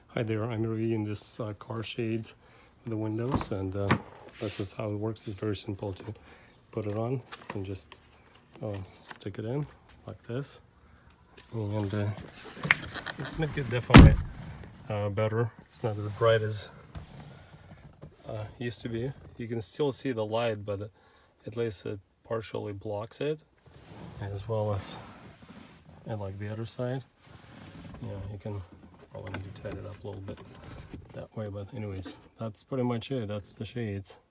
Hi there, I'm reviewing this car shade for the windows, and this is how it works. It's very simple to put it on and just stick it in like this, and let's make it definitely better. It's not as bright as used to be. You can still see the light, but at least it partially blocks it, as well as like the other side. Yeah, you can probably need to tighten it up a little bit that way, but anyways, that's pretty much it. That's the shades.